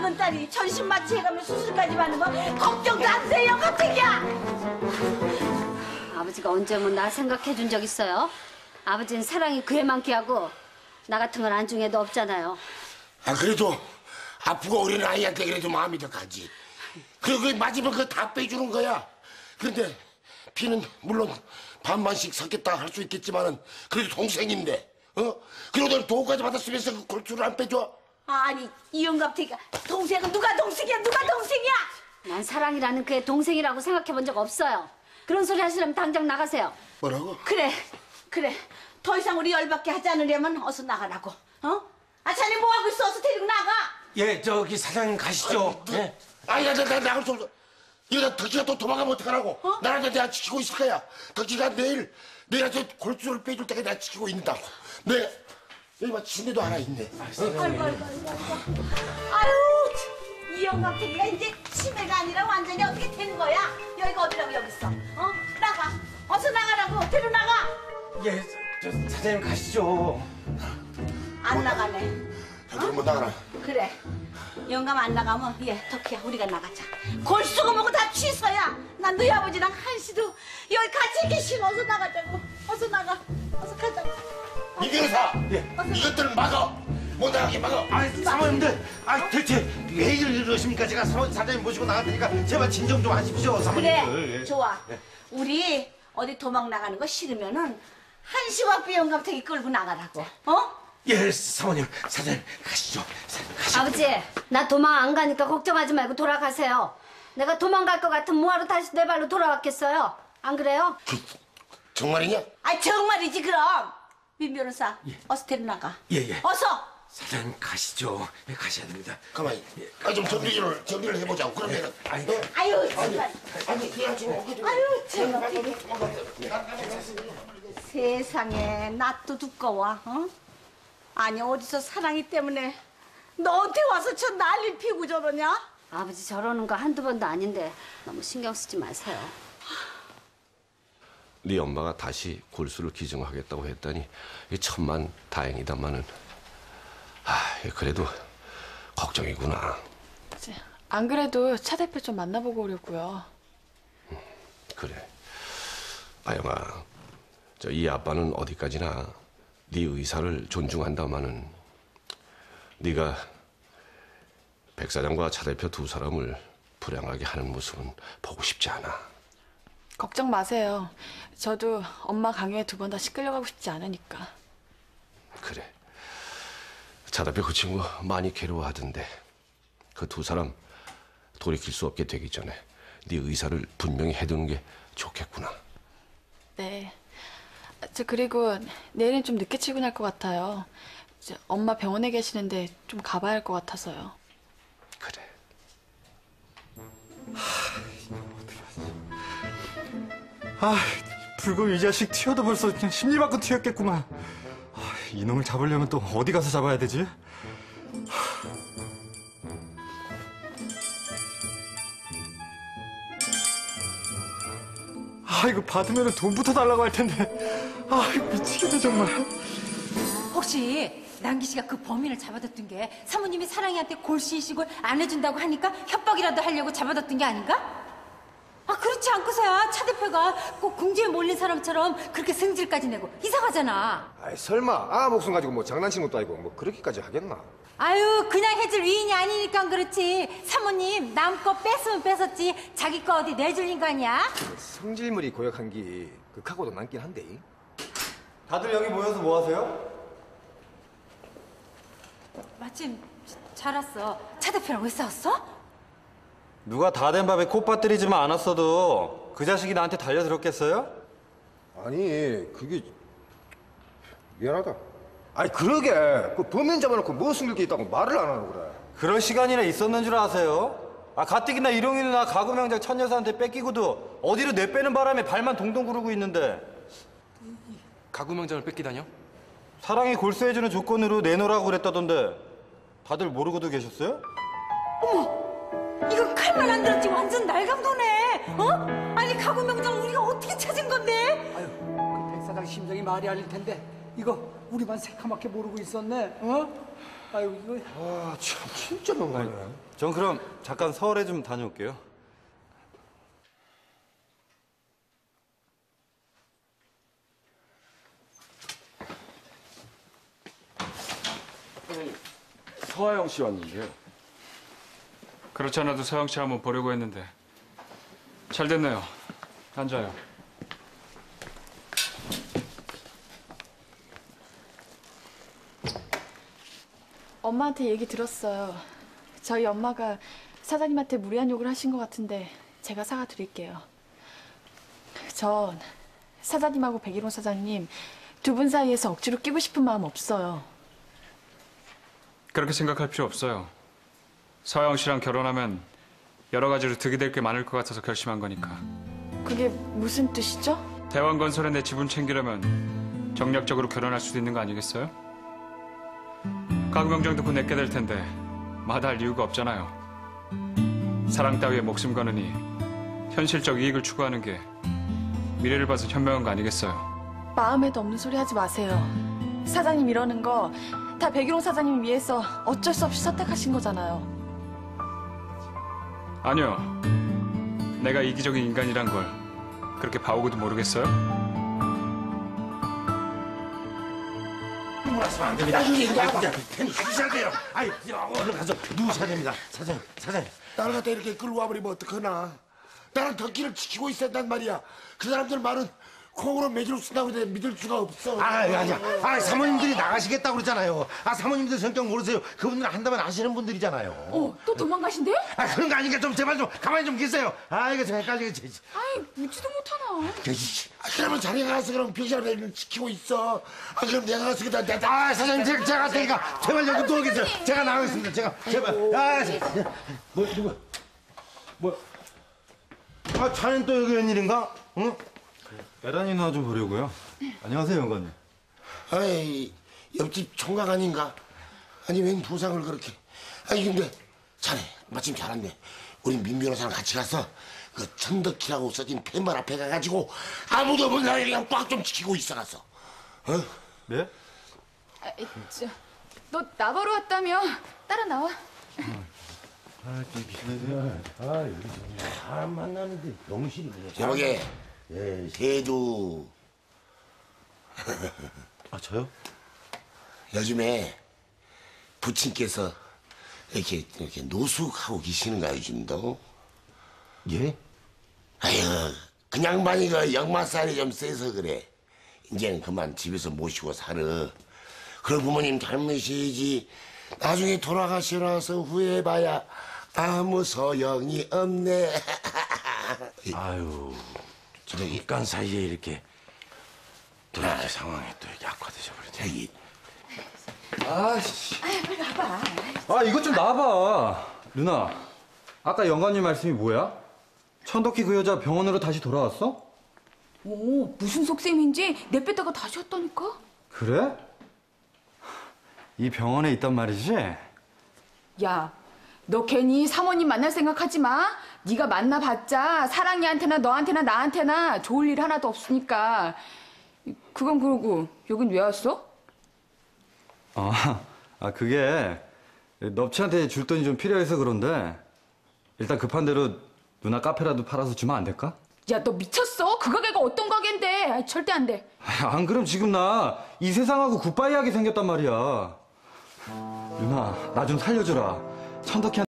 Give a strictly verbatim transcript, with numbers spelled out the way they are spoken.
늙은 딸이 전신 마취해가면 수술까지 받는 거 걱정도 안 돼요, 깜짝이야. 아버지가 언제 뭐 나 생각해 준 적 있어요? 아버지는 사랑이 그애만 귀하고 나 같은 건 안중에도 없잖아요. 아 그래도 아프고 어린 아이한테 그래도 마음이 더 가지. 그리고 그 맞으면 그거 다 빼주는 거야. 그런데 피는 물론 반반씩 섞였다 할 수 있겠지만은 그래도 동생인데, 어? 그리고 넌 도구까지 받았으면서 그 골수를 안 빼줘? 아니 이 영감탱이가 동생은 누가 동생이야? 누가 동생이야? 난 사랑이라는 그의 동생이라고 생각해 본 적 없어요. 그런 소리 하시려면 당장 나가세요. 뭐라고? 그래 그래 더 이상 우리 열받게 하지 않으려면 어서 나가라고. 어? 아 자네 뭐하고 있어? 어서 데리고 나가. 예, 저기 사장님 가시죠. 아니, 예. 아니 나, 나, 나 나갈 수 없어. 이거 덕지가 또 도망가면 어떡하라고? 어? 나라도 내가 지키고 있을 거야. 덕지가 내일 내가 저 골수를 빼줄 때까지 내가 지키고 있는다고. 내가 여기 막 침대도 하나 있네. 아이고 아이고 아이고 아이고. 아유 이 영감탱이가 이제 치매가 아니라 완전히 어떻게 된 거야? 여기가 어디라고 여기 있어? 어? 나가. 어서 나가라고. 데리고 나가. 예, 저, 저 사장님 가시죠. 안 나가네. 그럼 뭐 나가라. 그래. 영감 안 나가면 예 덕희야 우리가 나가자. 골수고 뭐고 다 취소야. 난 너희 아버지랑 한시도 여기 같이 있기 싫어. 어서 나가자고. 어서 나가. 어서 가자고. 이 변호사, 예. 이것들을 막아. 못 나가게 막아. 아, 사모님들, 아 대체 왜 이러십니까? 제가 사모, 사장님 모시고 나갈 테니까 제발 진정 좀 하십시오, 사모님들. 그래. 예. 좋아. 예. 우리 어디 도망 나가는 거 싫으면은 한시와 비 영감탱이 끌고 나가라고. 어? 예, 사모님, 사장님 가시죠. 사장님 가시죠. 아버지, 나 도망 안 가니까 걱정하지 말고 돌아가세요. 내가 도망갈 것 같으면 뭐하러 다시 내 발로 돌아왔겠어요? 안 그래요? 그, 정말이냐? 아 정말이지 그럼. 민 변호사 어서 데리고 나가. 예, 예. 어서. 사장님 가시죠. 예, 가셔야 됩니다. 가만히. 아, 좀 정리를, 정리를 해보자고. 그러면은. 아니, 어? 아유 정말. 아니, 내가 지금 어깨 좀. 아유 정말. 세상에 낯도 두꺼워. 어? 아니 어디서 사랑이 때문에 너한테 와서 저 난리 피우고 저러냐? 아버지 저러는 거 한두 번도 아닌데 너무 신경 쓰지 마세요. 네 엄마가 다시 골수를 기증하겠다고 했다니 천만 다행이다마는 아 그래도 걱정이구나. 안 그래도 차 대표 좀 만나보고 오려고요. 음, 그래. 아영아, 저 이 아빠는 어디까지나 네 의사를 존중한다마는 네가 백 사장과 차 대표 두 사람을 불행하게 하는 모습은 보고 싶지 않아. 걱정 마세요. 저도 엄마 강요에 두 번 다시 끌려가고 싶지 않으니까. 그래. 차 대표 그 친구 많이 괴로워하던데 그 두 사람 돌이킬 수 없게 되기 전에 네 의사를 분명히 해두는 게 좋겠구나. 네. 저 그리고 내일은 좀 늦게 출근할 것 같아요. 이제 엄마 병원에 계시는데 좀 가봐야 할 것 같아서요. 그래. 아, 불금 이 자식 튀어도 벌써 그냥 심리 밖으로 튀었겠구만. 아, 이놈을 잡으려면 또 어디 가서 잡아야 되지? 아, 이거 받으면 돈부터 달라고 할 텐데. 아, 미치겠네 정말. 혹시 남기 씨가 그 범인을 잡아뒀던 게 사모님이 사랑이한테 골수 이식을 안 해준다고 하니까 협박이라도 하려고 잡아뒀던 게 아닌가? 아 그렇지 않고서야 차 대표가 꼭 궁지에 몰린 사람처럼 그렇게 승질까지 내고 이상하잖아. 아이 설마 아 목숨 가지고 뭐 장난치는 것도 아니고 뭐 그렇게까지 하겠나? 아유 그냥 해줄 위인이 아니니까 그렇지. 사모님 남 거 뺐으면 뺐었지 자기 거 어디 내줄 인간이야? 성질물이 고약한 게 극하고도 남긴 한데. 다들 여기 모여서 뭐 하세요? 마침 잘 왔어. 차 대표랑 왜 싸웠어? 누가 다 된 밥에 콧 빠뜨리지만 않았어도 그 자식이 나한테 달려들었겠어요? 아니 그게 미안하다. 아니 그러게 그 범인 잡아놓고 뭐 숨길 게 있다고 말을 안 하는 그래. 그럴 시간이나 있었는 줄 아세요? 아 가뜩이나 일용이 누나 가구명장 천여사한테 뺏기고도 어디로 내빼는 바람에 발만 동동 구르고 있는데. 가구명장을 뺏기다뇨? 사랑이 골수해주는 조건으로 내놓으라고 그랬다던데 다들 모르고도 계셨어요? 어머 이거 칼만 안 들었지 완전 날강도네. 어? 아니 가구 명장 우리가 어떻게 찾은 건데? 아유, 그 백사장 심정이 말이 아닐 텐데 이거 우리만 새카맣게 모르고 있었네. 어? 아유 이거 아 참 진짜 너무하네. 전 그럼 잠깐 서울에 좀 다녀올게요. 서하영 씨 왔는데요. 그렇지 않아도 서영 씨 한번 보려고 했는데 잘 됐네요. 앉아요. 엄마한테 얘기 들었어요. 저희 엄마가 사장님한테 무리한 욕을 하신 것 같은데 제가 사과드릴게요. 전 사장님하고 백일홍 사장님 두 분 사이에서 억지로 끼고 싶은 마음 없어요. 그렇게 생각할 필요 없어요. 서영 씨랑 결혼하면 여러 가지로 득이 될 게 많을 것 같아서 결심한 거니까. 그게 무슨 뜻이죠? 대왕건설에 내 지분 챙기려면 정략적으로 결혼할 수도 있는 거 아니겠어요? 가구명장도 곧 내게 될 텐데 마다할 이유가 없잖아요. 사랑 따위에 목숨 거느니 현실적 이익을 추구하는 게 미래를 봐서 현명한 거 아니겠어요? 마음에도 없는 소리 하지 마세요. 사장님 이러는 거 다 백일홍 사장님 위해서 어쩔 수 없이 선택하신 거잖아요. 아니요. 내가 이기적인 인간이란 걸 그렇게 봐오고도 모르겠어요? 말씀 안 됩니다. 가셔야 돼요. 아이, 얼른 가서 누우셔야 됩니다. 사장님, 사장님. 나를 갖다 이렇게 끌고 와버리면 어떡하나. 나는 덕기를 지키고 있어야 한단 말이야. 그 사람들 말은 콩으로 매주로 쓴다고 해도 믿을 수가 없어. 아, 아니야. 아, 사모님들이 나가시겠다고 그러잖아요. 아, 사모님들 성격 모르세요. 그분들 한다면 아시는 분들이잖아요. 어, 또 도망가신대? 아, 그런 거 아니니까 좀 제발 좀 가만히 좀 계세요. 아, 이거 좀 헷갈리게. 아이, 묻지도 못하나. 아, 그러면 자네가 가서 그럼 병실을 지키고 있어. 아, 그럼 내가 가서 그다 내가. 아, 사장님, 제가, 제가 갈 테니까 제발 여기 누워 계세요. 제가 나가겠습니다. 제가, 제발. 아, 자, 뭐, 누구? 뭐? 아, 자넨 또 여기 웬일인가? 응? 에란이 누나 좀 보려고요. 안녕하세요, 영관님. 아이, 옆집 총각 아닌가? 아니, 웬 부상을 그렇게. 아니, 근데 자네 마침 잘 왔네. 우리 민 변호사랑 같이 가서 그 천덕키라고 써진 펜발 앞에 가가지고 아무도 없는 날 그냥 꽉 좀 지키고 있어가서. 어? 네? 아, 저, 너 나보러 왔다며? 따라 나와. 사람 만나는데 명실이 그냥. 제목에 세두. 아, 저요? 요즘에 부친께서 이렇게 이렇게 노숙하고 계시는가 요즘도? 예? 아유, 그냥 반이가 역마살이 좀 세서 그래. 이제는 그만 집에서 모시고 살아. 그럼 부모님 잘못이지. 나중에 돌아가시라서 후회해봐야 아무 소용이 없네. 아유, 저 입간 사이에 이렇게 도대체 상황이 또 약화되셔 버렸네. 아씨. 아, 이것 좀 놔봐. 누나, 아까 영관님 말씀이 뭐야? 천덕희 그 여자 병원으로 다시 돌아왔어? 오, 무슨 속셈인지 내뺐다가 다시 왔다니까? 그래? 이 병원에 있단 말이지? 야, 너 괜히 사모님 만날 생각하지 마. 네가 만나봤자 사랑이한테나 너한테나 나한테나 좋을 일 하나도 없으니까. 그건 그러고 여긴 왜 왔어? 아, 아 그게 넙치한테 줄 돈이 좀 필요해서 그런데 일단 급한 대로 누나 카페라도 팔아서 주면 안 될까? 야, 너 미쳤어? 그 가게가 어떤 가게인데? 아이, 절대 안 돼. 안 그럼 지금 나 이 세상하고 굿바이 하게 생겼단 말이야. 누나, 나 좀 살려주라. 천덕희